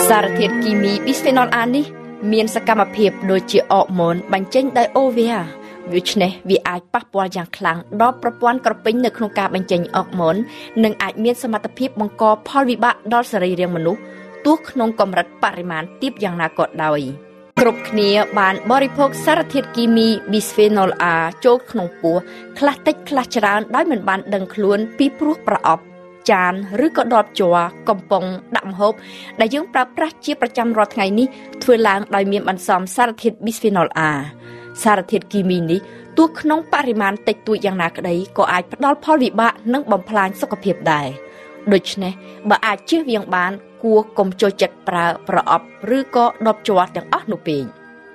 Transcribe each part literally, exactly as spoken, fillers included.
សារធាតុគីមី bisphenol A នេះមានសកម្មភាពដូចជាអរម៉ូនបញ្ចេញដោយអូវីអាដូច្នេះវាអាចប៉ះពាល់យ៉ាងខ្លាំងដល់ប្រព័ន្ធក្រពេញនៅក្នុងការបញ្ចេញអរម៉ូននិងអាចមានសមត្ថភាពបង្កផលវិបាកដល់សរីរាង្គមនុស្សទោះក្នុងកម្រិតបរិមាណទាបយ៉ាងណាក៏ដោយគ្រប់គ្នាបានបរិភោគសារធាតុគីមី bisphenol A ចូលក្នុងពោះខ្លះតិចខ្លះច្រើនដោយមិនបានដឹងខ្លួនពីព្រោះប្រអប់ចានឬក៏ដបជ័រកំប៉ុងដាក់ម្ហូបដែលយើងប្រើប្រាស់ជាប្រចាំរាល់ថ្ងៃនេះធ្វើឡើងដោយមានបន្សំសារធាតុ bisphenol A សារធាតុគីមីនេះទោះក្នុងបរិមាណតិចតួចយ៉ាងណាក្តីក៏អាចផ្ដល់ផលវិបាកនិងបំផ្លាញសុខភាពដែរដូច្នេះបើអាចជៀសវាងបានគួរកុំចូលចិត្តប្រើប្រអប់ឬក៏ដបជ័រទាំងអស់នោះពេក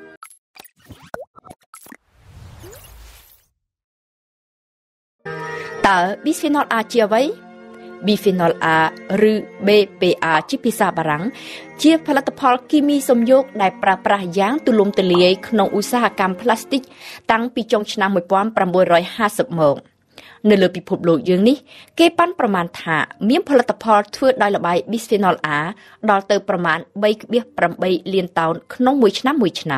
តើ bisphenol A ជាអ្វីbisphenol A ឬ B P A ជាភាសាបារាំងជាផលិតផលគីមីសំយោគដែលប្រើប្រាស់យ៉ាងទូលំទូលាយក្នុងឧស្សាហកម្មផ្លាស្ទិកតាំងពីចុងឆ្នាំmột nghìn chín trămห้าสิบមកនៅលើពិភពលោកយើងនេះគេប៉ាន់ប្រមាណថាមានផលិតផលធ្វើដោយល្បាយ bisphenol A ដល់ទៅប្រមាណ三点八លានតោនក្នុងមួយឆ្នាំមួយឆ្នាំ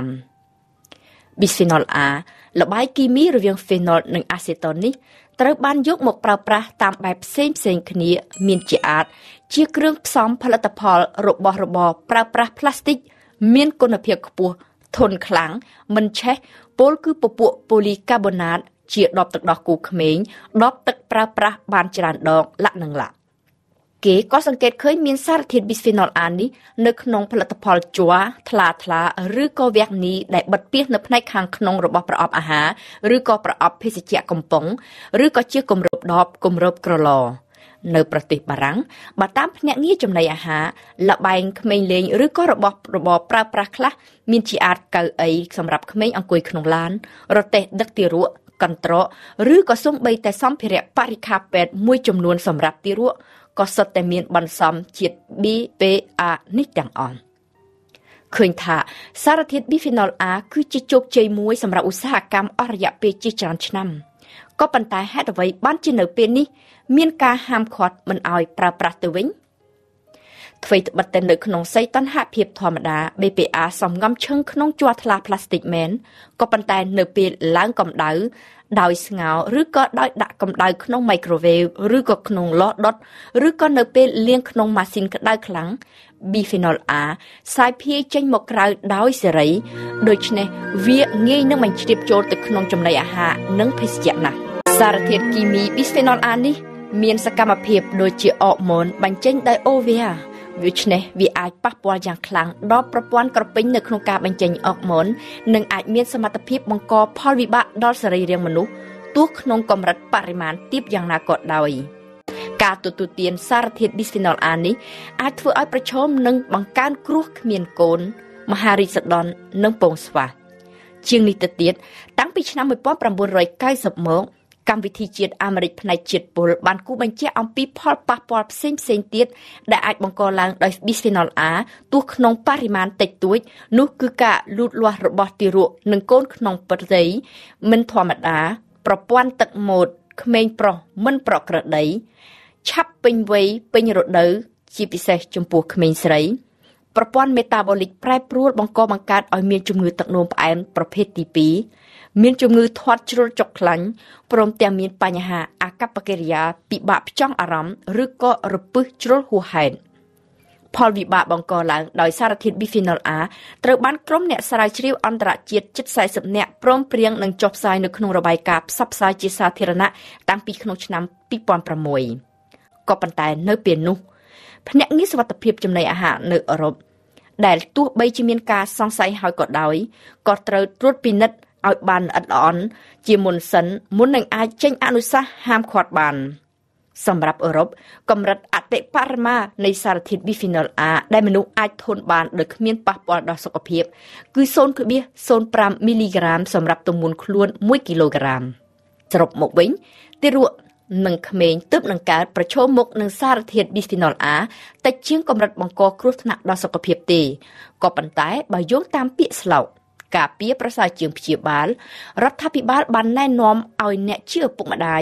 bisphenol A ល្បាយគីមីរវាង phenol និង acetone នេះត្រូវបានយកមកប្រើប្រាស់តាមបែបផ្សេងផ្សេងគ្នាមានជាអាចជាគ្រឿងផ្សំផលិតផលរបស់របរប្រើប្រាស់ផ្លាស្ទិកមានគុណភាពខ្ពស់ធន់ខ្លាំងមិនឆេះពោលគឺពពួកប៉ូលីកាបូណាតជាដបទឹកដោះគោក្មេងដបទឹកប្រើប្រាស់បានច្រើនដងលាក់នឹងលាក់គេក៏សង្កេតឃើញមានសារធាតុ bisphenol A នេះនៅក្នុងផលិតផលជ័រថ្លាថ្លាឬក៏វ៉ាក់នីដែលបិទពាសនៅផ្នែកខាងក្នុងរបស់ប្រអប់អាហារឬក៏ប្រអប់ភេសជ្ជៈកំប៉ុងឬក៏ជាគម្របដបគម្របក្រឡនៅប្រទេសបារាំងបើតាមភ្នាក់ងារចំណីអាហារលបែងក្មេងលេងឬក៏របស់របរប្រើប្រាស់ខ្លះមានជាអាចកៅអីសម្រាប់ក្មេងអង្គុយក្នុងឡានរទេះដឹកទារកកន្ត្រកឬក៏សូម្បីតែសម្ភារៈបរិក្ខារពេទ្យមួយចំនួនសម្រាប់ទារកក៏សុទ្ធតែមានបន្សំជាតិ B P A នេះទាំងអស់ឃើញថាសារធាតុ bisphenol A គឺជាជោគជ័យមួយសម្រាប់ឧស្សាហកម្មអស់រយៈពេលជាច្រើនឆ្នាំក៏ប៉ុន្តែហេតុអ្វីបានជានៅពេលនេះមានការហាមឃាត់មិនឲ្យប្រើប្រាស់ទៅវិញអ្វីត្បិតតែនៅក្នុងសីតុណ្ហភាពធម្មតា B P A សំងំឈឹងក្នុងជ័រថ្លាផ្លាស្ទិកមែនក៏ប៉ុន្តែនៅពេលឡើងកម្ដៅដោយស្ងោរឬក៏ដោយដាក់កម្ដៅក្នុង microwave ឬក៏ក្នុងឡដុតឬក៏នៅពេលលាងក្នុងម៉ាស៊ីនក្ដៅខ្លាំង bisphenol A សាយភាយចេញមកក្រៅដោយសេរីដូច្នេះវាងាយនឹងបញ្ជ្រាបចូលទៅក្នុងចំណីអាហារនិងភេសជ្ជៈណាស់សារធាតុគីមី bisphenol A នេះមានសកម្មភាពដូចជាអរម៉ូនបញ្ចេញដោយអូវីអាដូច្នេះវាអាចប៉ះពាល់យ៉ាងខ្លាំងដល់ប្រព័ន្ធក្រពេញនៅក្នុងការបញ្ចេញអរម៉ូននិងអាចមានសមត្ថភាពបង្កផលវិបាកដល់សរីរាង្គមនុស្សទោះក្នុងកម្រិតបរិមាណទាបយ៉ាងណាក៏ដោយការទទួលទានសារធាតុ bisphenol A នេះអាចធ្វើឲ្យប្រឈមនឹងបង្កើនគ្រោះគ្មានកូនមហារីកសដន់និងពងស្វាជាងនេះទៅទៀតតាំងពីឆ្នាំmột nghìn chín trăm chín mươiមកកម្មវិធីជាតិអាមេរិកផ្នែកជាតិពុលបានគូបញ្ជាក់អំពីផលប៉ះពាល់ផ្សេងផ្សេងទៀតដែលអាចបង្កឡើងដោយ bisphenol A ទោះក្នុងបរិមាណតិចតួចនោះគឺការលូតលាស់របស់ទារកនិងកូនក្នុងប្រតិមិនធម្មតាប្រព័ន្ធទឹកម៉ូដក្មេងប្រុសមិនប្រក្រតីឆាប់ពេញវ័យពេញរដូវជាពិសេសចំពោះក្មេងស្រីប្រព័ន្ធមេតាបូលិកប្រែប្រួលបង្កបង្កើតឲ្យមានជំងឺទឹកនោមផ្អែមប្រភេទទីពីរមានជំងឺធាត់ជ្រុលចុកខ្លាញ់ព្រមទាំងមានបញ្ហាអាកប្បកិរិយាពិបាកផ្ចង់អារម្មណ៍ឬក៏រពឹសជ្រុលហួសហេតុផលវិបាកបង្កឡើងដោយសារធាតុ bisphenol A ត្រូវបានក្រុមអ្នកស្រាវជ្រាវអន្តរជាតិជិតสี่สิบនាក់ព្រមព្រៀងនឹងចុះផ្សាយនៅក្នុងរបាយការណ៍ផ្សព្វផ្សាយជាសាធារណៈតាំងពីក្នុងឆ្នាំtwo thousand sixក៏ប៉ុន្តែនៅពេលនោះភ្នាក់ងារសុវត្ថិភាពចំណីអាហារនៅអឺរ៉ុបដែលទោះបីជាមានការសង្ស័យហើយក៏ដោយក៏ត្រូវត្រួតពិនិត្យឲ្យបានល្អិតល្អន់ជាមុនសិនមុននឹងអាចចេញអនុសាសន៍ហាមឃាត់បានសម្រាប់អឺរ៉ុបកម្រិតអតិបរមានៃសារធាតុ bisphenol A ដែលមនុស្សអាចធន់បានដោយគ្មានប៉ះពាល់ដល់សុខភាពគឺ zero point zero five មីលីក្រាមសម្រាប់ទម្ងន់ខ្លួនoneគីឡូក្រាមសរុបមកវិញទារកនិងក្មេងទើបនឹងកើតប្រឈមមុខនឹងសារធាតុ bisphenol A តិចជាងកម្រិតបង្កគ្រោះថ្នាក់ដល់សុខភាពទេក៏ប៉ុន្តែបើយោងតាមពាក្យស្លោកការពារប្រសើរជាងព្យាបាលរដ្ឋាភិបាលបានណែនាំឲ្យអ្នកជាឪពុកម្ដាយ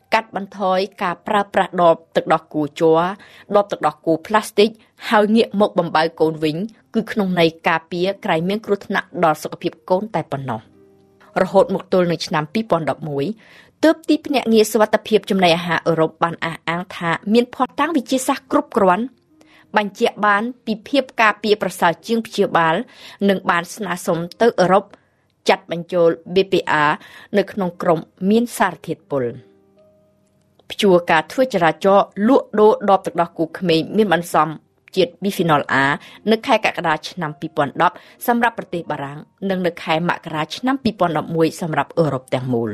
កាត់បន្ថយការប្រើប្រាស់ដបទឹកដោះគោជ័រដបទឹកដោះគោផ្លាស្ទិកហើយងាកមកបំបើកូនវិញគឺក្នុងន័យការពារក្រែងមានគ្រោះថ្នាក់ដល់សុខភាពកូនតែប៉ុណ្ណោះរហូតមកទល់នឹងឆ្នាំពីរពាន់ដប់មួយទើបទីភ្នាក់ងារសុវត្ថិភាពចំណីអាហារអឺរ៉ុបបានអះអាងថាមានភស្តុតាងវិទ្យាសាស្ត្រគ្រប់គ្រាន់បញ្ជាក់បានពីភាពការពារប្រសើរជាងព្យាបាលនិងបានស្នើសុំទៅអឺរ៉ុបចាត់បញ្ចូល ប៊ី ពី អារ នៅក្នុងក្រុមមានសារធាតុពុលព្យួរការធ្វើចរាចរណ៍លក់ដូរដបទឹកដោះគោក្មេងមានបន្សំជាតិ Bisphenol A នៅខែកក្កដាឆ្នាំពីរពាន់ដប់សម្រាប់ប្រទេសបារាំងនិងនៅខែមករាឆ្នាំពីរពាន់ដប់មួយសម្រាប់អឺរ៉ុបទាំងមូល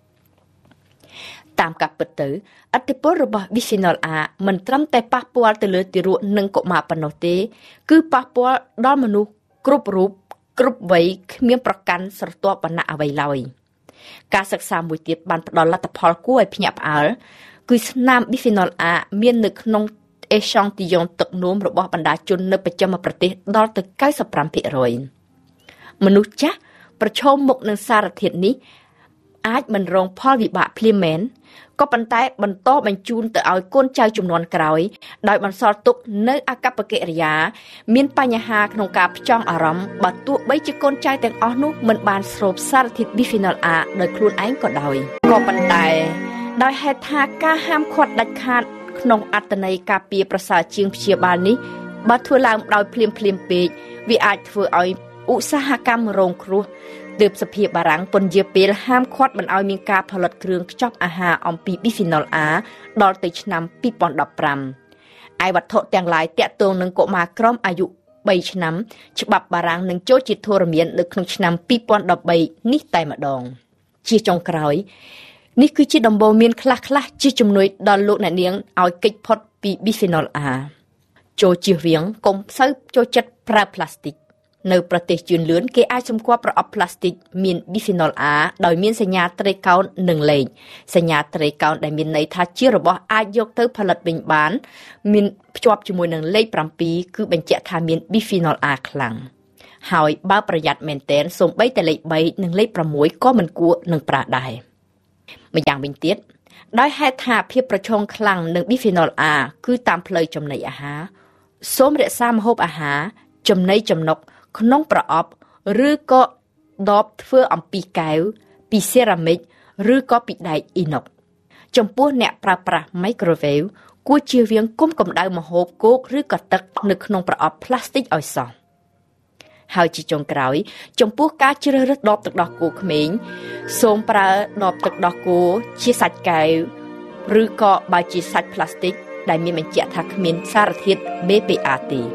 តាមការពិតទៅឥទ្ធិពលរបស់ Bisphenol A មិនត្រឹមតែប៉ះពាល់ទៅលើទារកនិងកុមារប៉ុណ្ណោះទេគឺប៉ះពាល់ដល់មនុស្សគ្រប់រូបគ្រប់វ័យគ្មានប្រកាន់ស្រទាប់វណ្ណៈអ្វីឡើយការសិក្សាមួយទៀតបានផ្ដល់លទ្ធផលគួរឲ្យភ្ញាក់ផ្អើលគឺស្នាម Bisphenol A មាននៅក្នុងអេសង់ទីយ៉ុងទឹកនោមរបស់បណ្ដាជននៅបស្ចិមប្រទេសដល់ទៅ九十五ភាគរយ មនុស្សចាស់ប្រឈមមុខនឹងសារធាតុនេះអាចមិនរងផលវិបាកភ្លាមមែនក៏ប៉ុន្តែបន្តបញ្ជូនទៅឲ្យកូនចៅជំនាន់ក្រោយដោយបន្សល់ទុកនៅអាកប្បកិរិយាមានបញ្ហាក្នុងការផ្ចង់អារម្មណ៍បើទោះបីជាកូនចៅទាំងអស់នោះមិនបានស្រូបសារធាតុ Bisphenol A ដោយខ្លួនឯងក៏ដោយក៏ប៉ុន្តែដោយហេតុថាការហាមឃាត់ដាច់ខាតក្នុងអត្តន័យការពារប្រសើរជាងព្យាបាលនេះបើធ្វើឡើងដោយភ្លាមភ្លាមពេកវាអាចធ្វើឲ្យឧស្សាហកម្មរងគ្រោះទើបសភាបារាំងពន្យាពេលហាមឃាត់មិនឲ្យមានការផលិតគ្រឿងខ្ចប់អាហារអំពី Bisphenol A ដល់ទៅឆ្នាំពីរពាន់ដប់ប្រាំឯវត្ថុទាំងឡាយទាក់ទងនឹងកុមារក្រោមអាយុបីឆ្នាំច្បាប់បារាំងនឹងចូលជាធរមាននៅក្នុងឆ្នាំពីរពាន់ដប់បីនេះតែម្ដងជាចុងក្រោយនេះគឺជាដំបូន្មានខ្លះៗជាជំនួយដល់លោកអ្នកនាងឲ្យគេចផុតពី Bisphenol A ចូលជៀសវាងកុំសូវចូលចិត្តប្រើផ្លាស្ទិកនៅប្រទេសជឿនលឿនគេអាចសម្គាល់ប្រអប់ផ្លាស្ទិកមាន Bisphenol A ដោយមានសញ្ញាត្រីកោណនិងលេខសញ្ញាត្រីកោណដែលមានន័យថាជារបស់អាចយកទៅផលិតវិញបានមានភ្ជាប់ជាមួយនឹងលេខប្រាំពីរគឺបញ្ជាក់ថាមាន Bisphenol A ខ្លាំងហើយបើប្រយ័ត្នមែនទែនសូម្បីតែលេខបីនិងលេខប្រាំមួយក៏មិនគួរនឹងប្រើដែរម្យ៉ាងវិញទៀតដោយហេតុថាភាពប្រឈមខ្លាំងនឹង Bisphenol A គឺតាមផ្លូវចំណីអាហារសូមរក្សាម្ហូបអាហារចំណីចំណុកក្នុងប្រអប់ឬក៏ដបធ្វើអំពីកែវពីសេរ៉ាមិកឬក៏ពីដែកអ៊ីណុកចំពោះអ្នកប្រើប្រាស់ microwave គួរជៀសវាងគុំកម្ដៅម្ហូបគោកឬក៏ទឹកនៅក្នុងប្រអប់ផ្លាស្ទិកឲ្យសោះហើយជាចុងក្រោយចំពោះការជ្រើសរើសដបទឹកដោះគោក្មេងសូមប្រើដបទឹកដោះគោជាសាច់កែវឬក៏បើជាសាច់ផ្លាស្ទិកដែលមានបញ្ជាក់ថាគ្មានសារធាតុ ប៊ី ពី អារ ទេ